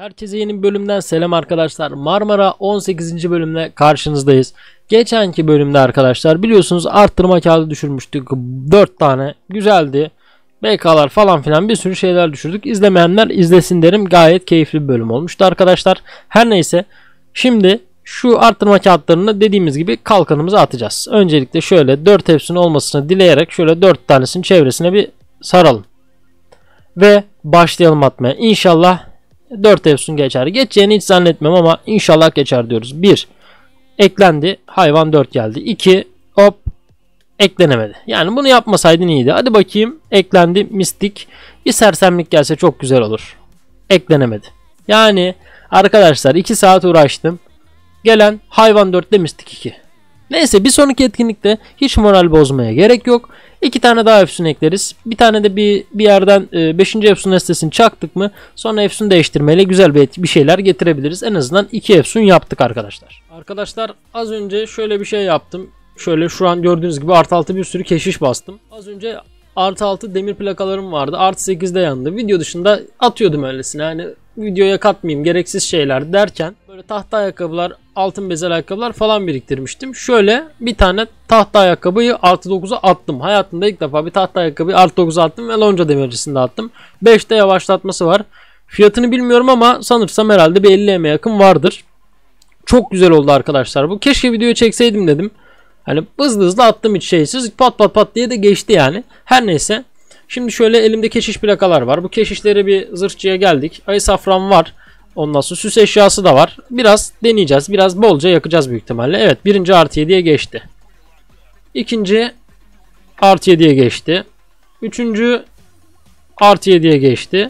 Herkese yeni bir bölümden selam arkadaşlar. Marmara 18. bölümle karşınızdayız. Geçenki bölümde arkadaşlar biliyorsunuz arttırma kağıdı düşürmüştük. 4 tane güzeldi. BK'lar falan filan bir sürü şeyler düşürdük. İzlemeyenler izlesin derim. Gayet keyifli bir bölüm olmuştu arkadaşlar. Her neyse şimdi şu arttırma kağıtlarını dediğimiz gibi kalkanımıza atacağız. Öncelikle şöyle 4 hepsinin olmasını dileyerek şöyle 4 tanesinin çevresine bir saralım. Ve başlayalım atmaya. İnşallah 4 Efsun geçer. Geçeceğini hiç zannetmem ama inşallah geçer diyoruz. 1. Eklendi. Hayvan 4 geldi. 2. Hop. Eklenemedi. Yani bunu yapmasaydın iyiydi. Hadi bakayım. Eklendi. Mistik. Bir sersemlik gelse çok güzel olur. Eklenemedi. Yani arkadaşlar 2 saat uğraştım. Gelen hayvan 4'te mistik 2. Neyse bir sonraki etkinlikte hiç moral bozmaya gerek yok. 2 tane daha Efsun ekleriz. Bir tane de bir yerden 5. Efsun listesini çaktık mı sonra Efsun değiştirmeyle güzel bir şeyler getirebiliriz. En azından 2 Efsun yaptık arkadaşlar. Arkadaşlar az önce şöyle bir şey yaptım. Şöyle şu an gördüğünüz gibi artı 6 bir sürü keşiş bastım. Az önce artı 6 demir plakalarım vardı. Artı 8'de yandı. Video dışında atıyordum öylesine. Yani videoya katmayayım gereksiz şeyler derken böyle tahta ayakkabılar, altın bezel ayakkabılar falan biriktirmiştim. Şöyle bir tane tahta ayakkabıyı artı 9'a attım. Hayatımda ilk defa bir tahta ayakkabıyı artı 9'a attım ve lonca demircisinde attım. 5'te yavaşlatması var. Fiyatını bilmiyorum ama sanırsam herhalde bir 50'ye yakın vardır. Çok güzel oldu arkadaşlar bu. Keşke videoyu çekseydim dedim. Hani hızlı hızlı attım hiç şeysiz. Pat pat pat diye de geçti yani. Her neyse. Şimdi şöyle elimde keşiş plakalar var. Bu keşişleri bir zırhçıya geldik. Ayı safran var. Ondan sonra süs eşyası da var. Biraz deneyeceğiz. Biraz bolca yakacağız büyük ihtimalle. Evet birinci artı 7'ye geçti. İkinci artı 7'ye geçti. Üçüncü artı 7'ye geçti.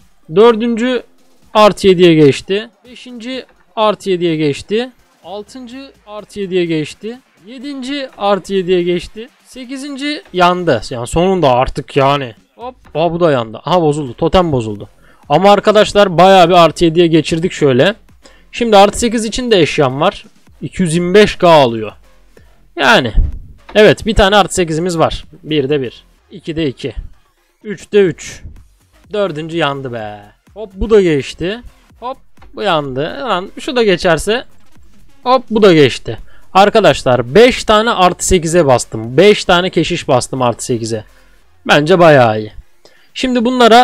Dördüncü artı 7'ye geçti. Beşinci artı 7'ye geçti. Altıncı artı 7'ye geçti. 7. artı 7'ye geçti. 8. yandı. Yani sonunda artık yani. Hop. Aa, bu da yandı. Aha bozuldu. Totem bozuldu. Ama arkadaşlar bayağı bir artı 7'ye geçirdik şöyle. Şimdi artı 8 için de eşyam var. 225k alıyor. Yani. Evet bir tane artı 8'imiz var. 1'de 1. 2'de 2. 3'de 3. 4. yandı be. Hop bu da geçti. Hop bu yandı. Lan şu da geçerse. Hop bu da geçti. Arkadaşlar 5 tane artı 8'e bastım. 5 tane keşiş bastım artı 8'e. Bence bayağı iyi. Şimdi bunlara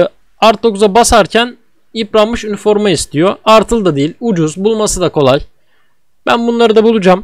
artı 9'a basarken yıpranmış üniforma istiyor. Artılı da değil. Ucuz. Bulması da kolay. Ben bunları da bulacağım.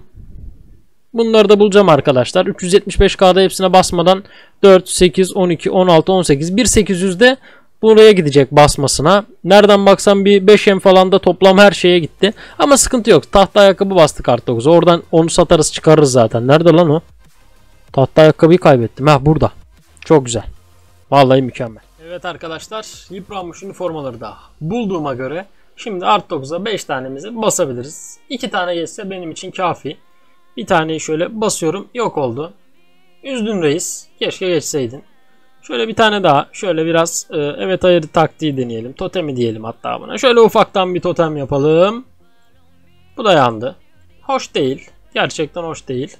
Bunları da bulacağım arkadaşlar. 375k'da hepsine basmadan 4, 8, 12, 16, 18. 1.800'de buraya gidecek basmasına. Nereden baksam bir 5M falan da toplam her şeye gitti. Ama sıkıntı yok. Tahta ayakkabı bastık artı 9'a. Oradan onu satarız çıkarırız zaten. Nerede lan o? Tahta ayakkabıyı kaybettim. Ha burada. Çok güzel. Vallahi mükemmel. Evet arkadaşlar. Yıpranmış üniformaları da bulduğuma göre şimdi artı 9'a 5 tanemizi basabiliriz. 2 tane geçse benim için kafi. Bir taneyi şöyle basıyorum. Yok oldu. Üzdün reis. Keşke geçseydin. Şöyle bir tane daha. Şöyle biraz evet hayır taktiği deneyelim. Totemi diyelim hatta buna. Şöyle ufaktan bir totem yapalım. Bu da yandı. Hoş değil. Gerçekten hoş değil.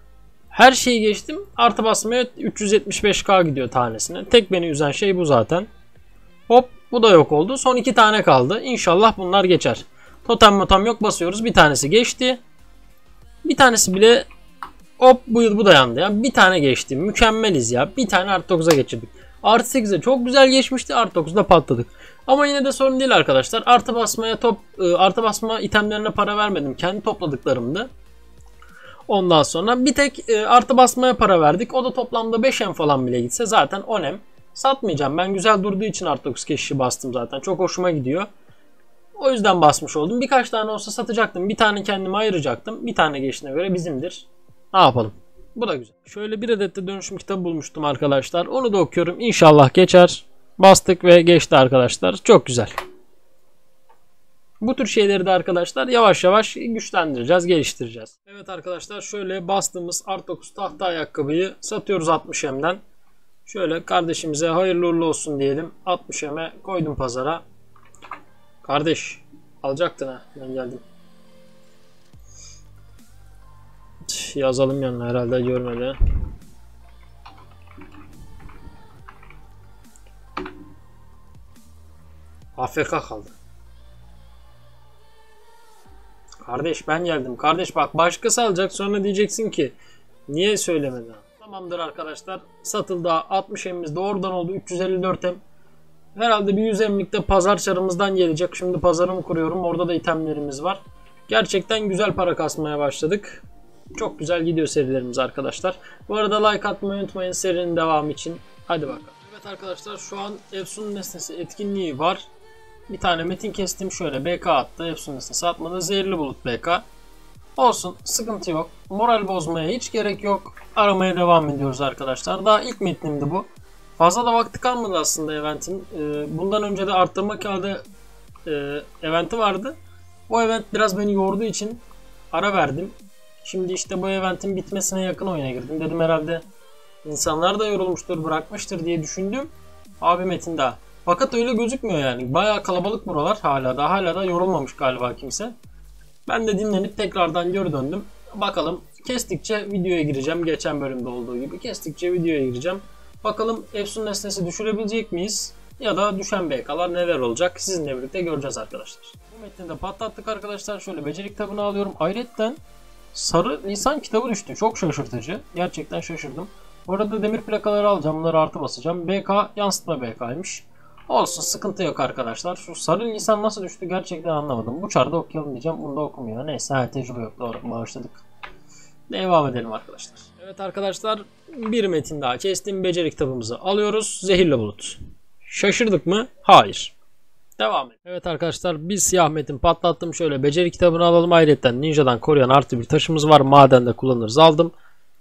Her şeyi geçtim. Artı basmaya 375k gidiyor tanesine. Tek beni üzen şey bu zaten. Hop bu da yok oldu. Son 2 tane kaldı. İnşallah bunlar geçer. Totem yok basıyoruz. Bir tanesi geçti. Bir tanesi bile hop bu da yandı ya. Bir tane geçti. Mükemmeliz ya. Bir tane artı 9'a geçirdik. Artı 8'e çok güzel geçmişti. Artı 9'da patladık. Ama yine de sorun değil arkadaşlar. Artı basma itemlerine para vermedim. Kendi topladıklarımdı. Ondan sonra bir tek artı basmaya para verdik. O da toplamda 5M falan bile gitse zaten 10M. Satmayacağım. Ben güzel durduğu için artı 9 keşişi bastım zaten. Çok hoşuma gidiyor. O yüzden basmış oldum. Birkaç tane olsa satacaktım. Bir tane kendime ayıracaktım. Bir tane geçtiğine göre bizimdir. Ne yapalım? Bu da güzel. Şöyle bir adet de dönüşüm kitabı bulmuştum arkadaşlar. Onu da okuyorum. İnşallah geçer. Bastık ve geçti arkadaşlar. Çok güzel. Bu tür şeyleri de arkadaşlar yavaş yavaş güçlendireceğiz, geliştireceğiz. Evet arkadaşlar şöyle bastığımız artı 9 tahta ayakkabıyı satıyoruz 60M'den. Şöyle kardeşimize hayırlı uğurlu olsun diyelim. 60M'e koydum pazara. Kardeş alacaktın ha, ben geldim. Yazalım yanına herhalde görmedi. AFK kaldı. Kardeş ben geldim. Kardeş bak başkası alacak sonra diyeceksin ki niye söylemedin? Tamamdır arkadaşlar. Satıldı. 60 emimiz de oradan oldu. 354 em. Herhalde bir 100 emlik de pazar çarımızdan gelecek. Şimdi pazarımı kuruyorum. Orada da itemlerimiz var. Gerçekten güzel para kasmaya başladık. Çok güzel gidiyor serilerimiz arkadaşlar. Bu arada like atmayı unutmayın serinin devamı için. Hadi bakalım. Evet arkadaşlar şu an Efsun nesnesi etkinliği var. Bir tane metin kestim şöyle BK attı. Efsun nesnesi atmadı. Zehirli bulut BK. Olsun sıkıntı yok. Moral bozmaya hiç gerek yok. Aramaya devam ediyoruz arkadaşlar. Daha ilk metnimdi bu. Fazla da vakti kalmadı aslında eventin. Bundan önce de arttırma kağıdı eventi vardı. O event biraz beni yorduğu için ara verdim. Şimdi işte bu eventin bitmesine yakın oyuna girdim. Dedim herhalde insanlar da yorulmuştur, bırakmıştır diye düşündüm. Abi metin daha. Fakat öyle gözükmüyor yani. Bayağı kalabalık buralar hala da yorulmamış galiba kimse. Ben de dinlenip tekrardan geri döndüm. Bakalım kestikçe videoya gireceğim. Geçen bölümde olduğu gibi kestikçe videoya gireceğim. Bakalım Efsun nesnesi düşürebilecek miyiz? Ya da düşen BK'lar neler olacak? Sizinle birlikte göreceğiz arkadaşlar. Bu metni de patlattık arkadaşlar. Şöyle beceri kitabını alıyorum. Ayrıca sarı lisan kitabı düştü. Çok şaşırtıcı. Gerçekten şaşırdım. Bu arada demir plakaları alacağım. Bunları artı basacağım. BK yansıtma BK'ymış. Olsun sıkıntı yok arkadaşlar. Şu sarı lisan nasıl düştü gerçekten anlamadım. Bu çarda okuyalım diyeceğim. Bunda okumuyor. Neyse tecrübe yok. Doğru bağışladık. Devam edelim arkadaşlar. Evet arkadaşlar bir metin daha kestim. Beceri kitabımızı alıyoruz. Zehirli bulut. Şaşırdık mı? Hayır. Devam edelim. Evet arkadaşlar bir siyah metin patlattım. Şöyle beceri kitabını alalım. Ayrıca ninja'dan koruyan artı bir taşımız var. Madende kullanırız aldım.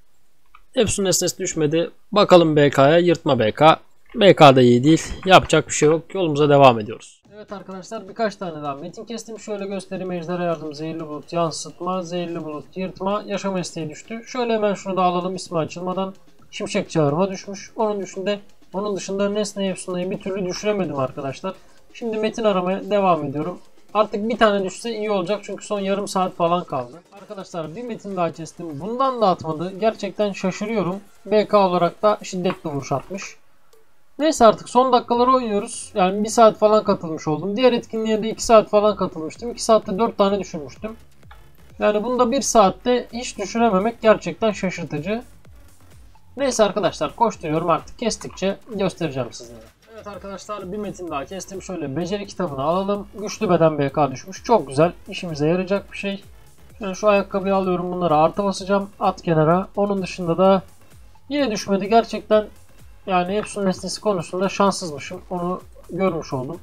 Efsun nesnesi düşmedi. Bakalım BK'ya. Yırtma BK. BK da iyi değil. Yapacak bir şey yok. Yolumuza devam ediyoruz. Evet arkadaşlar birkaç tane daha metin kestim. Şöyle göstereyim. Ejderha yardım, zehirli bulut, yansıtma, zehirli bulut, yırtma, yaşam isteği düştü. Şöyle hemen şunu da alalım ismi açılmadan. Şimşek çağırma düşmüş. Onun dışında nesne Efsun'u bir türlü düşüremedim arkadaşlar. Şimdi metin aramaya devam ediyorum. Artık bir tane düşse iyi olacak çünkü son yarım saat falan kaldı. Arkadaşlar bir metin daha kestim. Bundan da atmadı. Gerçekten şaşırıyorum. BK olarak da şiddetli vuruş atmış. Neyse artık son dakikaları oynuyoruz. Yani 1 saat falan katılmış oldum. Diğer etkinliğe de 2 saat falan katılmıştım. 2 saatte 4 tane düşürmüştüm. Yani bunda 1 saatte hiç düşürememek gerçekten şaşırtıcı. Neyse arkadaşlar koşturuyorum artık kestikçe göstereceğim sizlere. Evet arkadaşlar bir metin daha kestim. Şöyle beceri kitabını alalım. Güçlü beden BK düşmüş. Çok güzel. İşimize yarayacak bir şey. Şöyle şu ayakkabıyı alıyorum. Bunları artı basacağım. At kenara. Onun dışında da yine düşmedi. Gerçekten yani Efsun nesnesi konusunda şanssızmışım. Onu görmüş oldum.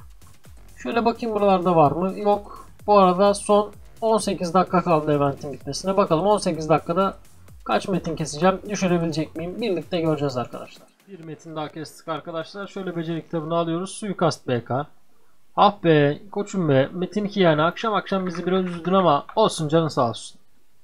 Şöyle bakayım buralarda var mı? Yok. Bu arada son 18 dakika kaldı eventin bitmesine. Bakalım 18 dakikada kaç metin keseceğim? Düşürebilecek miyim? Birlikte göreceğiz arkadaşlar. Bir metin daha kestik arkadaşlar. Şöyle beceri kitabını alıyoruz. Suikast BK. Ah be koçum be. Metin 2 yani. Akşam bizi biraz üzdün ama olsun canın sağ olsun.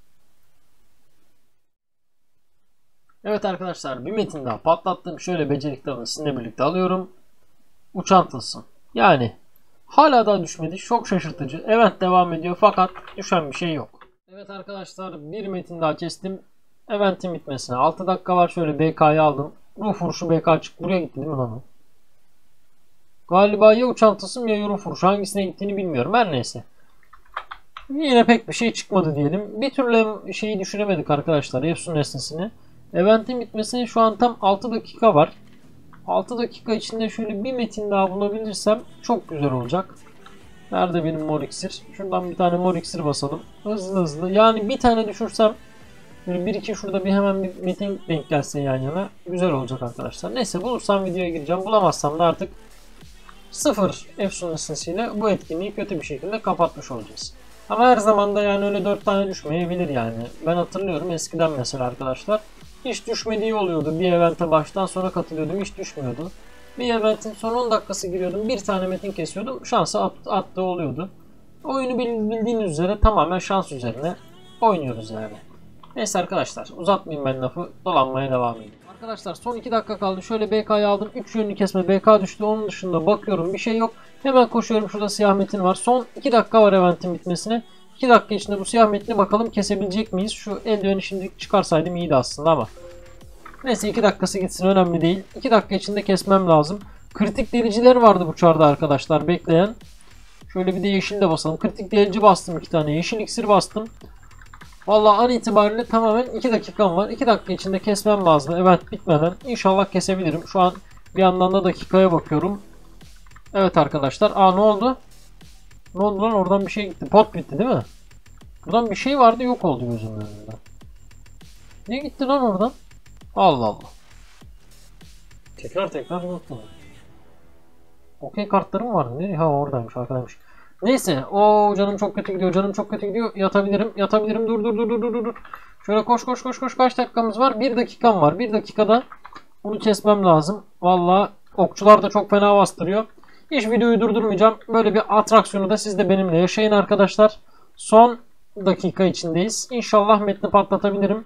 Evet arkadaşlar bir metin daha patlattım. Şöyle beceri kitabını sizinle birlikte alıyorum. Uçan tılsım. Yani hala daha düşmedi. Çok şaşırtıcı. Evet devam ediyor fakat düşen bir şey yok. Evet arkadaşlar bir metin daha kestim. Eventin bitmesine 6 dakika var. Şöyle BK'yı aldım. Ruh vuruşu BK çıktı. Buraya gitti değil mi lan o? Galiba ya uçan tılsım ya ruh vuruşu. Hangisine gittiğini bilmiyorum. Her neyse. Yine pek bir şey çıkmadı diyelim. Bir türlü şeyi düşüremedik arkadaşlar. Efsun nesnesini. Eventin bitmesine şu an tam 6 dakika var. 6 dakika içinde şöyle bir metin daha bulabilirsem çok güzel olacak. Nerede benim mor iksir? Şuradan bir tane mor iksir basalım. Hızlı. Yani bir tane düşürsem böyle bir iki şurada bir hemen bir metin denk gelse yan yana güzel olacak arkadaşlar. Neyse bulursam videoya gireceğim. Bulamazsam da artık 0 Efsun nesnesiyle bu etkinliği kötü bir şekilde kapatmış olacağız. Ama her zaman da yani öyle 4 tane düşmeyebilir yani. Ben hatırlıyorum eskiden mesela arkadaşlar. Hiç düşmediği oluyordu. Bir evente baştan sona katılıyordum. Hiç düşmüyordu. Bir eventin son 10 dakikası giriyordum. Bir tane metin kesiyordum. Şansı attığı oluyordu. Oyunu bildiğiniz üzere tamamen şans üzerine oynuyoruz yani. Neyse arkadaşlar uzatmayayım ben lafı. Dolanmaya devam edeyim. Arkadaşlar son 2 dakika kaldı. Şöyle BK'yı aldım. 3 yönlü kesme BK düştü. Onun dışında bakıyorum bir şey yok. Hemen koşuyorum. Şurada siyah metin var. Son 2 dakika var eventin bitmesine. 2 dakika içinde bu siyah metni bakalım kesebilecek miyiz? Şu eldiveni şimdi çıkarsaydım iyiydi aslında ama. Neyse 2 dakikası gitsin önemli değil. 2 dakika içinde kesmem lazım. Kritik deliciler vardı bu çarda arkadaşlar bekleyen. Şöyle bir de yeşil de basalım. Kritik DLC bastım 2 tane. Yeşil iksir bastım. Vallahi an itibariyle tamamen 2 dakikam var. 2 dakika içinde kesmem lazım. Evet, bitmeden. İnşallah kesebilirim. Şu an bir yandan da dakikaya bakıyorum. Evet arkadaşlar. Ne oldu? Ne oldu lan? Oradan bir şey gitti. Pot bitti değil mi? Buradan bir şey vardı, yok oldu gözümün önünde. Ne gitti lan oradan? Allah Allah. Tekrar unuttum. Okey kartlarım var mı? Ha, oradaymış, arkadaymış. Neyse. O canım çok kötü gidiyor. Canım çok kötü gidiyor. Yatabilirim. Dur. Şöyle koş. Kaç dakikamız var? 1 dakikam var. 1 dakikada bunu kesmem lazım. Vallahi okçular da çok fena bastırıyor. Hiç videoyu durdurmayacağım. Böyle bir atraksiyonu da siz de benimle yaşayın arkadaşlar. Son dakika içindeyiz. İnşallah metni patlatabilirim.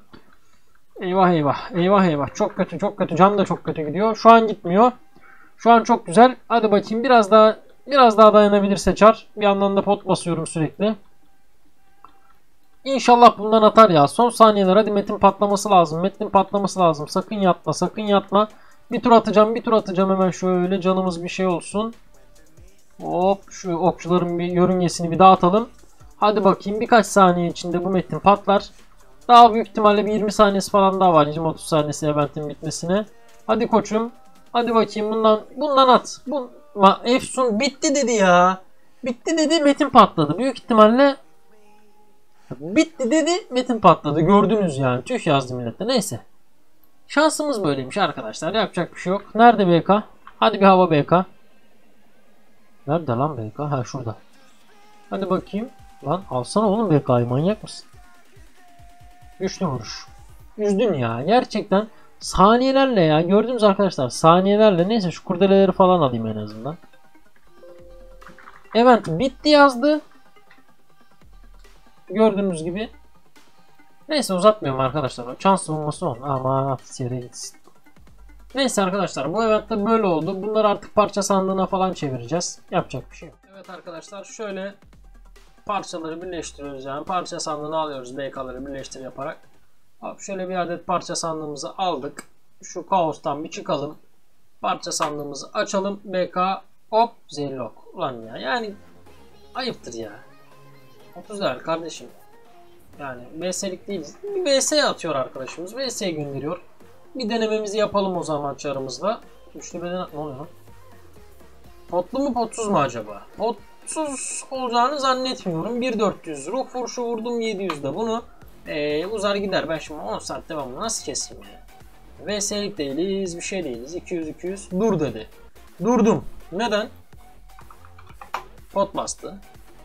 Eyvah. Çok kötü. Can da çok kötü gidiyor. Şu an gitmiyor. Şu an çok güzel. Hadi bakayım, biraz daha dayanabilirse Char. Bir yandan da pot basıyorum sürekli. İnşallah bundan atar ya. Son saniyeler, hadi metin patlaması lazım. Sakın yatma. Bir tur atacağım hemen, şöyle canımız bir şey olsun. Hop, şu okçuların bir yörüngesini bir dağıtalım. Hadi bakayım, birkaç saniye içinde bu metin patlar. Daha büyük ihtimalle bir 20 saniyesi falan daha var. 20-30 saniyesi eventin bitmesine. Hadi koçum. Hadi bakayım, bundan at. Efsun bitti dedi ya. Bitti dedi, metin patladı. Büyük ihtimalle bitti dedi, metin patladı. Gördünüz yani. Tüh yazdı millete. Neyse. Şansımız böyleymiş arkadaşlar. Yapacak bir şey yok. Nerede BK? Hadi bir hava BK. Nerede lan BK? Ha, şurada. Hadi bakayım. Lan alsana oğlum BK'yı, manyak mısın? Güçlü vuruş. Üzdün ya. Gerçekten saniyelerle ya. Gördünüz arkadaşlar. Saniyelerle. Neyse, şu kurdeleleri falan alayım en azından. Event bitti yazdı. Gördüğünüz gibi. Neyse, uzatmıyorum arkadaşlar. Şans bulması on. Ama hafif yere gitsin. Neyse arkadaşlar, bu eventte böyle oldu. Bunları artık parça sandığına falan çevireceğiz. Yapacak bir şey yok. Evet arkadaşlar, şöyle parçaları birleştiriyoruz yani. Parça sandığını alıyoruz. BK'ları birleştir yaparak. Hop, şöyle bir adet parça sandığımızı aldık. Şu kaostan bir çıkalım. Parça sandığımızı açalım. BK hop, Zerlock. Ulan ya, yani ayıptır ya. 30 level kardeşim. Yani VS'lik değiliz. Bir VS atıyor arkadaşımız. VS'ye gönderiyor. Bir denememizi yapalım o zaman çarımızla. Üçlü beden ne oluyor lan? Potlu mu potsuz mu acaba? Potsuz olacağını zannetmiyorum. 1400 ruh vuruşu vurdum, 700'de bunu. Uzar gider. Ben şimdi 10 saatte ben bunu nasıl keseyim yani? VS'lik değiliz, bir şey değiliz. 200 dur dedi. Durdum. Neden? Pot bastı.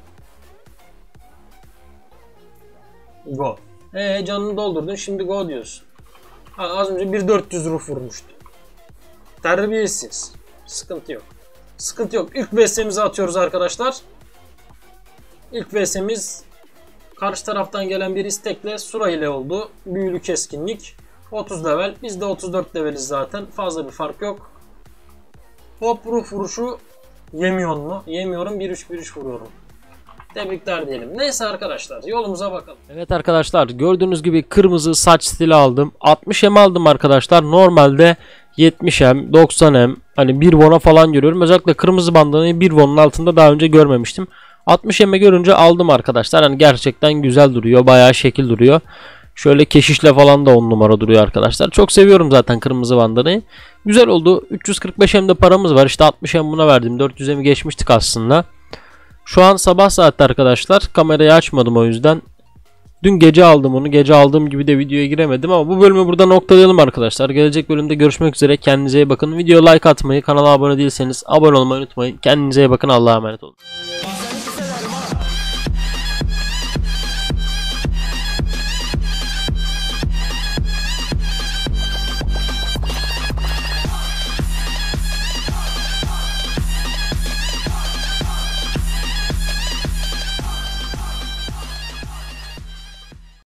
Go. Canını doldurdun, şimdi go diyorsun. Az önce 1400 ruh vurmuştu. Terbiyesiz. Sıkıntı yok. İlk VS'mizi atıyoruz arkadaşlar. İlk VS'miz karşı taraftan gelen bir istekle Sura ile oldu. Büyülü keskinlik. 30 level. Biz de 34 leveliz zaten. Fazla bir fark yok. Hop, ruh vuruşu yemiyor mu? Yemiyorum. 1-3 vuruyorum. Tebrikler diyelim. Neyse arkadaşlar, yolumuza bakalım. Evet arkadaşlar, gördüğünüz gibi kırmızı saç stili aldım. 60M aldım arkadaşlar. Normalde 70M, 90M, hani 1 won'a falan görüyorum. Özellikle kırmızı bandanayı 1 won'un altında daha önce görmemiştim. 60M'e görünce aldım arkadaşlar. Hani gerçekten güzel duruyor. Bayağı şekil duruyor. Şöyle keşişle falan da 10 numara duruyor arkadaşlar. Çok seviyorum zaten kırmızı bandanayı. Güzel oldu. 345M'de paramız var. İşte 60M buna verdim. 400M'i geçmiştik aslında. Şu an sabah saatte arkadaşlar. Kamerayı açmadım o yüzden. Dün gece aldım onu. Gece aldığım gibi de videoya giremedim ama bu bölümü burada noktalayalım arkadaşlar. Gelecek bölümde görüşmek üzere. Kendinize iyi bakın. Videoya like atmayı, kanala abone değilseniz abone olmayı unutmayın. Kendinize iyi bakın. Allah'a emanet olun.